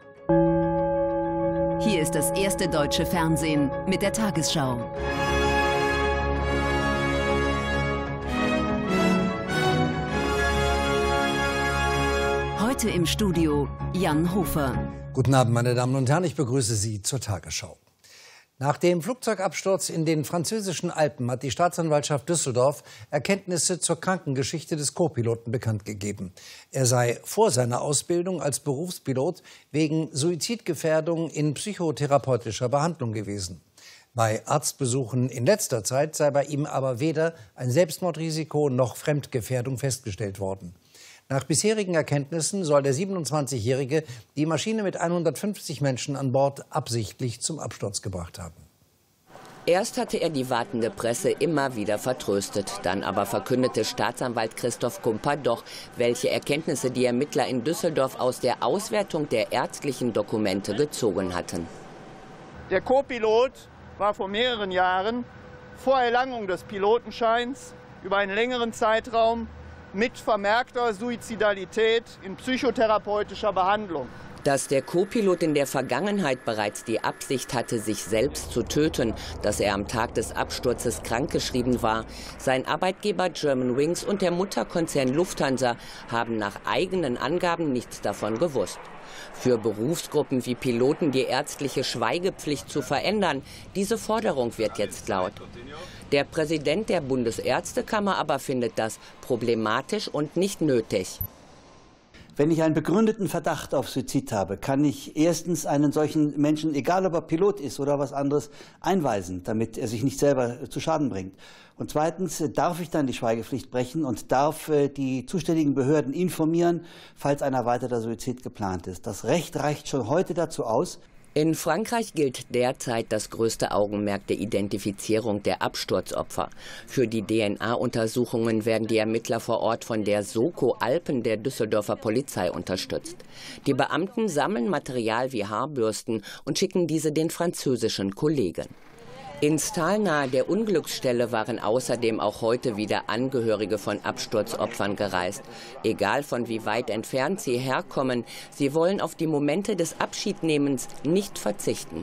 Hier ist das erste deutsche Fernsehen mit der Tagesschau. Heute im Studio Jan Hofer. Guten Abend, meine Damen und Herren, ich begrüße Sie zur Tagesschau. Nach dem Flugzeugabsturz in den französischen Alpen hat die Staatsanwaltschaft Düsseldorf Erkenntnisse zur Krankengeschichte des Co-Piloten bekannt gegeben. Er sei vor seiner Ausbildung als Berufspilot wegen Suizidgefährdung in psychotherapeutischer Behandlung gewesen. Bei Arztbesuchen in letzter Zeit sei bei ihm aber weder ein Selbstmordrisiko noch Fremdgefährdung festgestellt worden. Nach bisherigen Erkenntnissen soll der 27-Jährige die Maschine mit 150 Menschen an Bord absichtlich zum Absturz gebracht haben. Erst hatte er die wartende Presse immer wieder vertröstet. Dann aber verkündete Staatsanwalt Christoph Kumper doch, welche Erkenntnisse die Ermittler in Düsseldorf aus der Auswertung der ärztlichen Dokumente gezogen hatten. Der Co-Pilot war vor mehreren Jahren vor Erlangung des Pilotenscheins über einen längeren Zeitraum mit vermerkter Suizidalität in psychotherapeutischer Behandlung. Dass der Co-Pilot in der Vergangenheit bereits die Absicht hatte, sich selbst zu töten, dass er am Tag des Absturzes krankgeschrieben war, sein Arbeitgeber Germanwings und der Mutterkonzern Lufthansa haben nach eigenen Angaben nichts davon gewusst. Für Berufsgruppen wie Piloten die ärztliche Schweigepflicht zu verändern, diese Forderung wird jetzt laut. Der Präsident der Bundesärztekammer aber findet das problematisch und nicht nötig. Wenn ich einen begründeten Verdacht auf Suizid habe, kann ich erstens einen solchen Menschen, egal ob er Pilot ist oder was anderes, einweisen, damit er sich nicht selber zu Schaden bringt. Und zweitens darf ich dann die Schweigepflicht brechen und darf die zuständigen Behörden informieren, falls ein erweiterter Suizid geplant ist. Das Recht reicht schon heute dazu aus. In Frankreich gilt derzeit das größte Augenmerk der Identifizierung der Absturzopfer. Für die DNA-Untersuchungen werden die Ermittler vor Ort von der Soko Alpen der Düsseldorfer Polizei unterstützt. Die Beamten sammeln Material wie Haarbürsten und schicken diese den französischen Kollegen. Ins Tal nahe der Unglücksstelle waren außerdem auch heute wieder Angehörige von Absturzopfern gereist. Egal von wie weit entfernt sie herkommen, sie wollen auf die Momente des Abschiednehmens nicht verzichten.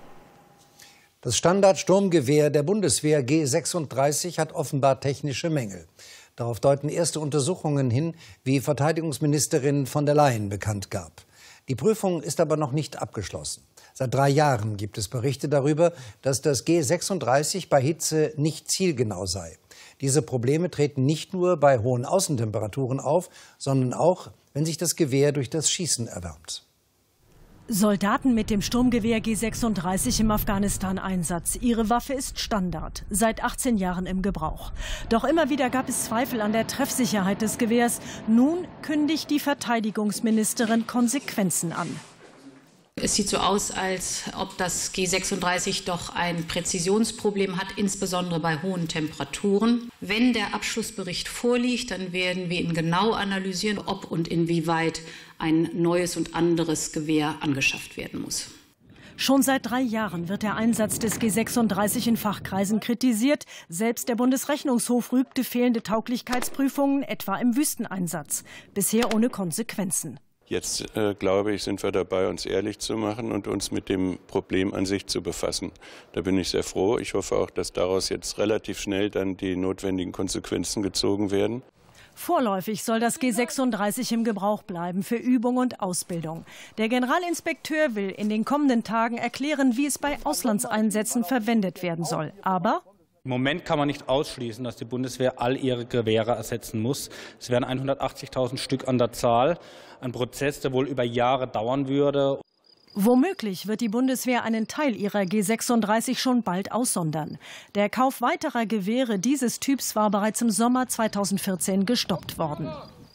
Das Standardsturmgewehr der Bundeswehr G36 hat offenbar technische Mängel. Darauf deuten erste Untersuchungen hin, wie Verteidigungsministerin von der Leyen bekannt gab. Die Prüfung ist aber noch nicht abgeschlossen. Seit 3 Jahren gibt es Berichte darüber, dass das G36 bei Hitze nicht zielgenau sei. Diese Probleme treten nicht nur bei hohen Außentemperaturen auf, sondern auch, wenn sich das Gewehr durch das Schießen erwärmt. Soldaten mit dem Sturmgewehr G36 im Afghanistan-Einsatz. Ihre Waffe ist Standard, seit 18 Jahren im Gebrauch. Doch immer wieder gab es Zweifel an der Treffsicherheit des Gewehrs. Nun kündigt die Verteidigungsministerin Konsequenzen an. Es sieht so aus, als ob das G36 doch ein Präzisionsproblem hat, insbesondere bei hohen Temperaturen. Wenn der Abschlussbericht vorliegt, dann werden wir ihn genau analysieren, ob und inwieweit ein neues und anderes Gewehr angeschafft werden muss. Schon seit 3 Jahren wird der Einsatz des G36 in Fachkreisen kritisiert. Selbst der Bundesrechnungshof rügte fehlende Tauglichkeitsprüfungen, etwa im Wüsteneinsatz. Bisher ohne Konsequenzen. Jetzt, glaube ich, sind wir dabei, uns ehrlich zu machen und uns mit dem Problem an sich zu befassen. Da bin ich sehr froh. Ich hoffe auch, dass daraus jetzt relativ schnell dann die notwendigen Konsequenzen gezogen werden. Vorläufig soll das G36 im Gebrauch bleiben für Übung und Ausbildung. Der Generalinspekteur will in den kommenden Tagen erklären, wie es bei Auslandseinsätzen verwendet werden soll. Aber im Moment kann man nicht ausschließen, dass die Bundeswehr all ihre Gewehre ersetzen muss. Es wären 180.000 Stück an der Zahl. Ein Prozess, der wohl über Jahre dauern würde. Womöglich wird die Bundeswehr einen Teil ihrer G36 schon bald aussondern. Der Kauf weiterer Gewehre dieses Typs war bereits im Sommer 2014 gestoppt worden.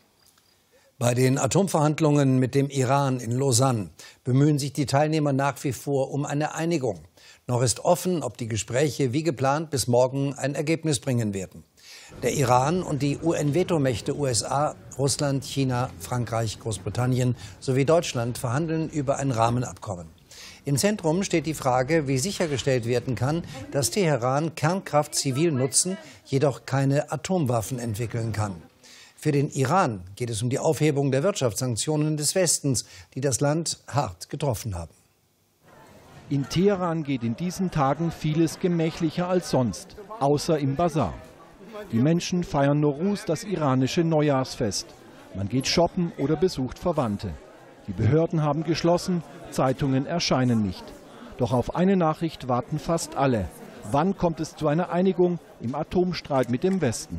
Bei den Atomverhandlungen mit dem Iran in Lausanne bemühen sich die Teilnehmer nach wie vor um eine Einigung. Noch ist offen, ob die Gespräche wie geplant bis morgen ein Ergebnis bringen werden. Der Iran und die UN-Vetomächte USA, Russland, China, Frankreich, Großbritannien sowie Deutschland verhandeln über ein Rahmenabkommen. Im Zentrum steht die Frage, wie sichergestellt werden kann, dass Teheran Kernkraft zivil nutzen, jedoch keine Atomwaffen entwickeln kann. Für den Iran geht es um die Aufhebung der Wirtschaftssanktionen des Westens, die das Land hart getroffen haben. In Teheran geht in diesen Tagen vieles gemächlicher als sonst, außer im Basar. Die Menschen feiern Nowruz, das iranische Neujahrsfest. Man geht shoppen oder besucht Verwandte. Die Behörden haben geschlossen, Zeitungen erscheinen nicht. Doch auf eine Nachricht warten fast alle. Wann kommt es zu einer Einigung im Atomstreit mit dem Westen?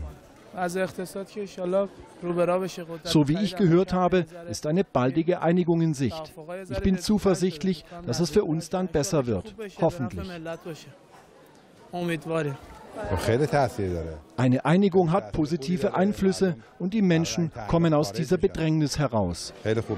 So wie ich gehört habe, ist eine baldige Einigung in Sicht. Ich bin zuversichtlich, dass es für uns dann besser wird. Hoffentlich. Eine Einigung hat positive Einflüsse und die Menschen kommen aus dieser Bedrängnis heraus.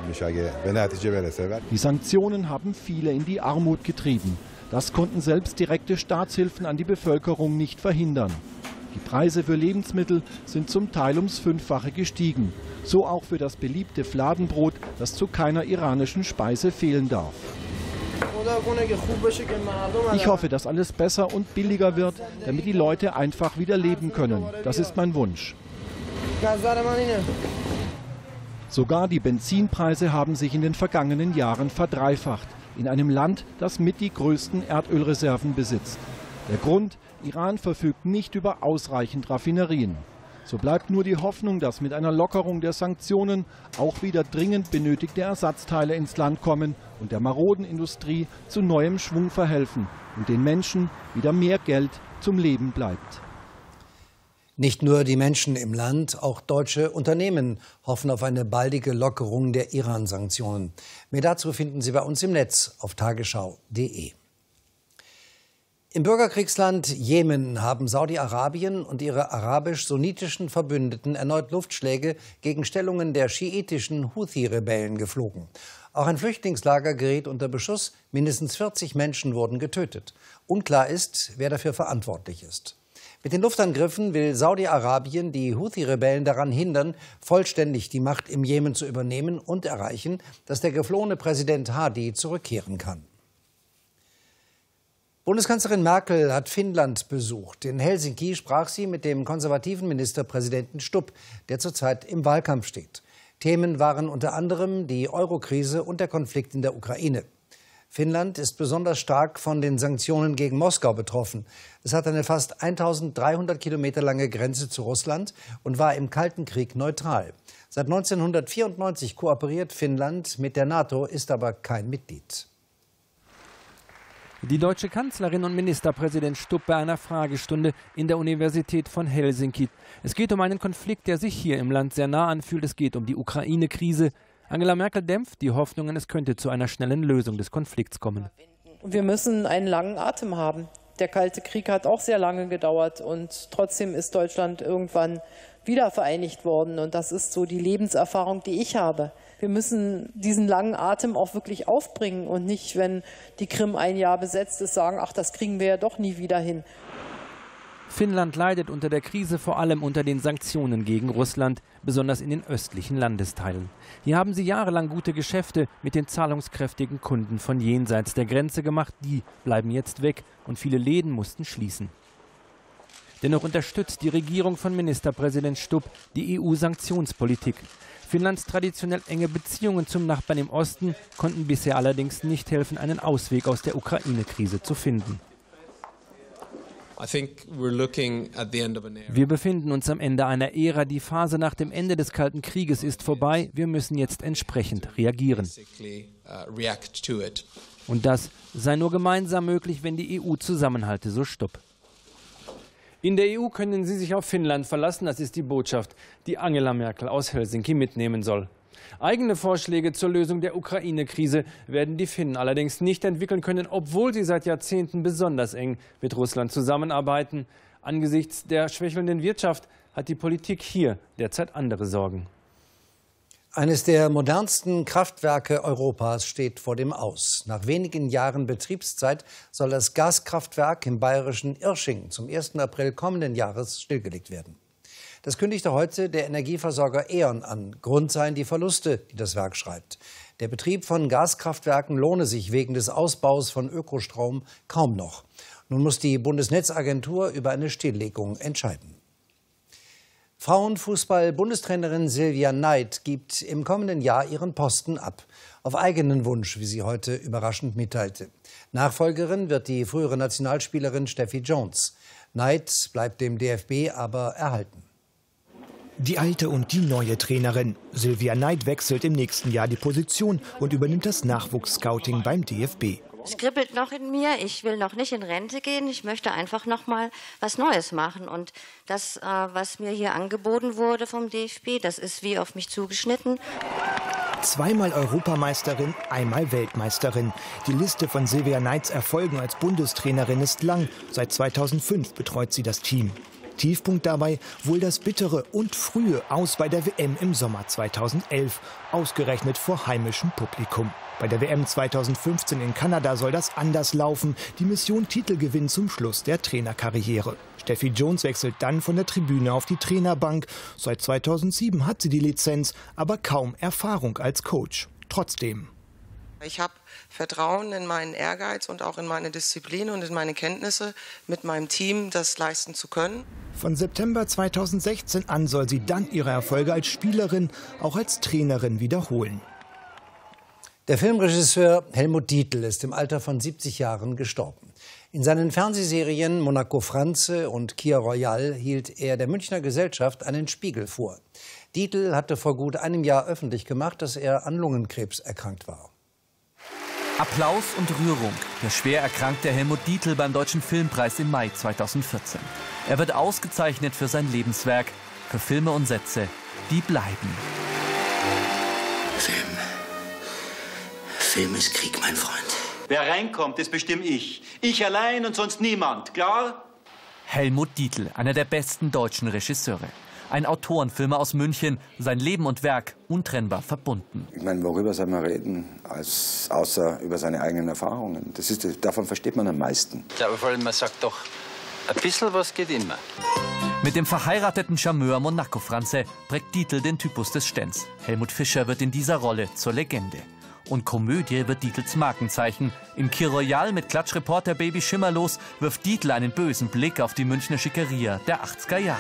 Die Sanktionen haben viele in die Armut getrieben. Das konnten selbst direkte Staatshilfen an die Bevölkerung nicht verhindern. Die Preise für Lebensmittel sind zum Teil ums 5-fache gestiegen. So auch für das beliebte Fladenbrot, das zu keiner iranischen Speise fehlen darf. Ich hoffe, dass alles besser und billiger wird, damit die Leute einfach wieder leben können. Das ist mein Wunsch. Sogar die Benzinpreise haben sich in den vergangenen Jahren verdreifacht. In einem Land, das mit die größten Erdölreserven besitzt. Der Grund: Iran verfügt nicht über ausreichend Raffinerien. So bleibt nur die Hoffnung, dass mit einer Lockerung der Sanktionen auch wieder dringend benötigte Ersatzteile ins Land kommen und der maroden Industrie zu neuem Schwung verhelfen und den Menschen wieder mehr Geld zum Leben bleibt. Nicht nur die Menschen im Land, auch deutsche Unternehmen hoffen auf eine baldige Lockerung der Iran-Sanktionen. Mehr dazu finden Sie bei uns im Netz auf tagesschau.de. Im Bürgerkriegsland Jemen haben Saudi-Arabien und ihre arabisch-sunnitischen Verbündeten erneut Luftschläge gegen Stellungen der schiitischen Houthi-Rebellen geflogen. Auch ein Flüchtlingslager geriet unter Beschuss. Mindestens 40 Menschen wurden getötet. Unklar ist, wer dafür verantwortlich ist. Mit den Luftangriffen will Saudi-Arabien die Houthi-Rebellen daran hindern, vollständig die Macht im Jemen zu übernehmen und erreichen, dass der geflohene Präsident Hadi zurückkehren kann. Bundeskanzlerin Merkel hat Finnland besucht. In Helsinki sprach sie mit dem konservativen Ministerpräsidenten Stubb, der zurzeit im Wahlkampf steht. Themen waren unter anderem die Eurokrise und der Konflikt in der Ukraine. Finnland ist besonders stark von den Sanktionen gegen Moskau betroffen. Es hat eine fast 1300 Kilometer lange Grenze zu Russland und war im Kalten Krieg neutral. Seit 1994 kooperiert Finnland mit der NATO, ist aber kein Mitglied. Die deutsche Kanzlerin und Ministerpräsident Stubb bei einer Fragestunde in der Universität von Helsinki. Es geht um einen Konflikt, der sich hier im Land sehr nah anfühlt. Es geht um die Ukraine-Krise. Angela Merkel dämpft die Hoffnungen, es könnte zu einer schnellen Lösung des Konflikts kommen. Wir müssen einen langen Atem haben. Der Kalte Krieg hat auch sehr lange gedauert und trotzdem ist Deutschland irgendwann wieder vereinigt worden. Und das ist so die Lebenserfahrung, die ich habe. Wir müssen diesen langen Atem auch wirklich aufbringen und nicht, wenn die Krim ein Jahr besetzt ist, sagen, ach, das kriegen wir ja doch nie wieder hin. Finnland leidet unter der Krise vor allem unter den Sanktionen gegen Russland, besonders in den östlichen Landesteilen. Hier haben sie jahrelang gute Geschäfte mit den zahlungskräftigen Kunden von jenseits der Grenze gemacht. Die bleiben jetzt weg und viele Läden mussten schließen. Dennoch unterstützt die Regierung von Ministerpräsident Stubb die EU-Sanktionspolitik. Finnlands traditionell enge Beziehungen zum Nachbarn im Osten konnten bisher allerdings nicht helfen, einen Ausweg aus der Ukraine-Krise zu finden. Wir befinden uns am Ende einer Ära. Die Phase nach dem Ende des Kalten Krieges ist vorbei. Wir müssen jetzt entsprechend reagieren. Und das sei nur gemeinsam möglich, wenn die EU zusammenhalte, so Stubb. In der EU können Sie sich auf Finnland verlassen. Das ist die Botschaft, die Angela Merkel aus Helsinki mitnehmen soll. Eigene Vorschläge zur Lösung der Ukraine-Krise werden die Finnen allerdings nicht entwickeln können, obwohl sie seit Jahrzehnten besonders eng mit Russland zusammenarbeiten. Angesichts der schwächelnden Wirtschaft hat die Politik hier derzeit andere Sorgen. Eines der modernsten Kraftwerke Europas steht vor dem Aus. Nach wenigen Jahren Betriebszeit soll das Gaskraftwerk im bayerischen Irsching zum 1. April kommenden Jahres stillgelegt werden. Das kündigte heute der Energieversorger E.ON an. Grund seien die Verluste, die das Werk schreibt. Der Betrieb von Gaskraftwerken lohne sich wegen des Ausbaus von Ökostrom kaum noch. Nun muss die Bundesnetzagentur über eine Stilllegung entscheiden. Frauenfußball-Bundestrainerin Silvia Neid gibt im kommenden Jahr ihren Posten ab. Auf eigenen Wunsch, wie sie heute überraschend mitteilte. Nachfolgerin wird die frühere Nationalspielerin Steffi Jones. Neid bleibt dem DFB aber erhalten. Die alte und die neue Trainerin. Silvia Neid wechselt im nächsten Jahr die Position und übernimmt das Nachwuchsscouting beim DFB. Es kribbelt noch in mir. Ich will noch nicht in Rente gehen. Ich möchte einfach noch mal was Neues machen. Und das, was mir hier angeboten wurde vom DFB, das ist wie auf mich zugeschnitten. Zweimal Europameisterin, einmal Weltmeisterin. Die Liste von Silvia Neids Erfolgen als Bundestrainerin ist lang. Seit 2005 betreut sie das Team. Tiefpunkt dabei wohl das bittere und frühe Aus bei der WM im Sommer 2011, ausgerechnet vor heimischem Publikum. Bei der WM 2015 in Kanada soll das anders laufen. Die Mission Titelgewinn zum Schluss der Trainerkarriere. Steffi Jones wechselt dann von der Tribüne auf die Trainerbank. Seit 2007 hat sie die Lizenz, aber kaum Erfahrung als Coach. Trotzdem. Ich habe Vertrauen in meinen Ehrgeiz und auch in meine Disziplin und in meine Kenntnisse, mit meinem Team das leisten zu können. Von September 2016 an soll sie dann ihre Erfolge als Spielerin, auch als Trainerin wiederholen. Der Filmregisseur Helmut Dietl ist im Alter von 70 Jahren gestorben. In seinen Fernsehserien Monaco Franze und Kia Royal hielt er der Münchner Gesellschaft einen Spiegel vor. Dietl hatte vor gut einem Jahr öffentlich gemacht, dass er an Lungenkrebs erkrankt war. Applaus und Rührung. Der schwer erkrankte Helmut Dietl beim Deutschen Filmpreis im Mai 2014. Er wird ausgezeichnet für sein Lebenswerk, für Filme und Sätze, die bleiben. Film ist Krieg, mein Freund. Wer reinkommt, das bestimme ich. Ich allein und sonst niemand, klar? Helmut Dietl, einer der besten deutschen Regisseure. Ein Autorenfilmer aus München, sein Leben und Werk untrennbar verbunden. Ich meine, worüber soll man reden, außer über seine eigenen Erfahrungen? Davon versteht man am meisten. Ja, aber vor allem, man sagt doch, ein bisschen was geht immer. Mit dem verheirateten Charmeur Monaco Franze prägt Dietl den Typus des Stens. Helmut Fischer wird in dieser Rolle zur Legende. Und Komödie wird Dietls Markenzeichen. In Kia Royal mit Klatschreporter Baby Schimmerlos wirft Dietl einen bösen Blick auf die Münchner Schickeria der 80er Jahre.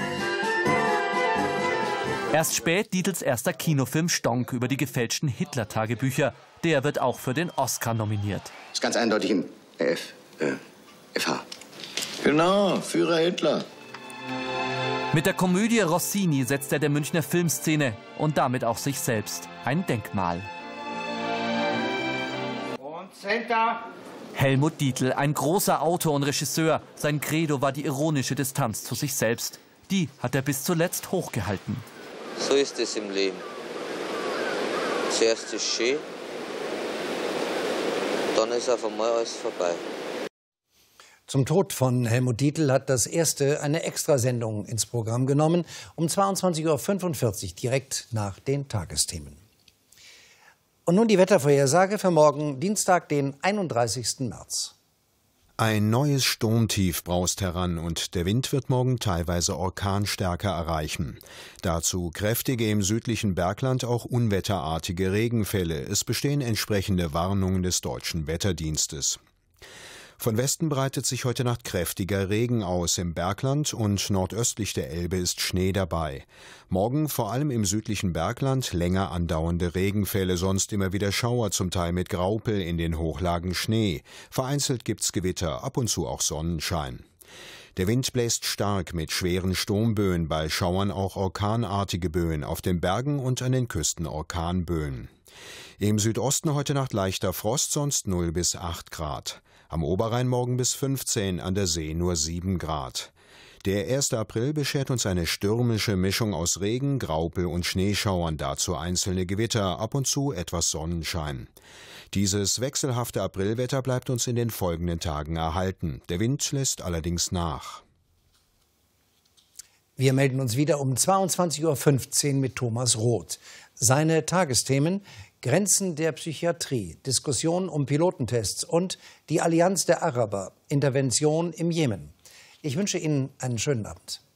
Erst spät Dietls erster Kinofilm Stonk über die gefälschten Hitler-Tagebücher. Der wird auch für den Oscar nominiert. Das ist ganz eindeutig ein FH. Genau, Führer Hitler. Mit der Komödie Rossini setzt er der Münchner Filmszene und damit auch sich selbst ein Denkmal. Center. Helmut Dietl, ein großer Autor und Regisseur. Sein Credo war die ironische Distanz zu sich selbst. Die hat er bis zuletzt hochgehalten. So ist es im Leben. Zuerst ist schön, dann ist auf einmal alles vorbei. Zum Tod von Helmut Dietl hat das Erste eine Extrasendung ins Programm genommen, um 22:45 Uhr, direkt nach den Tagesthemen. Und nun die Wettervorhersage für morgen, Dienstag, den 31. März. Ein neues Sturmtief braust heran und der Wind wird morgen teilweise Orkanstärke erreichen. Dazu kräftige im südlichen Bergland auch unwetterartige Regenfälle. Es bestehen entsprechende Warnungen des Deutschen Wetterdienstes. Von Westen breitet sich heute Nacht kräftiger Regen aus. Im Bergland und nordöstlich der Elbe ist Schnee dabei. Morgen vor allem im südlichen Bergland länger andauernde Regenfälle, sonst immer wieder Schauer, zum Teil mit Graupel, in den Hochlagen Schnee. Vereinzelt gibt's Gewitter, ab und zu auch Sonnenschein. Der Wind bläst stark mit schweren Sturmböen, bei Schauern auch orkanartige Böen, auf den Bergen und an den Küsten Orkanböen. Im Südosten heute Nacht leichter Frost, sonst 0 bis 8 Grad. Am Oberrhein morgen bis 15, an der See nur 7 Grad. Der 1. April beschert uns eine stürmische Mischung aus Regen, Graupel und Schneeschauern, dazu einzelne Gewitter, ab und zu etwas Sonnenschein. Dieses wechselhafte Aprilwetter bleibt uns in den folgenden Tagen erhalten. Der Wind lässt allerdings nach. Wir melden uns wieder um 22:15 Uhr mit Thomas Roth. Seine Tagesthemen: Grenzen der Psychiatrie, Diskussion um Pilotentests und die Allianz der Araber, Intervention im Jemen. Ich wünsche Ihnen einen schönen Abend.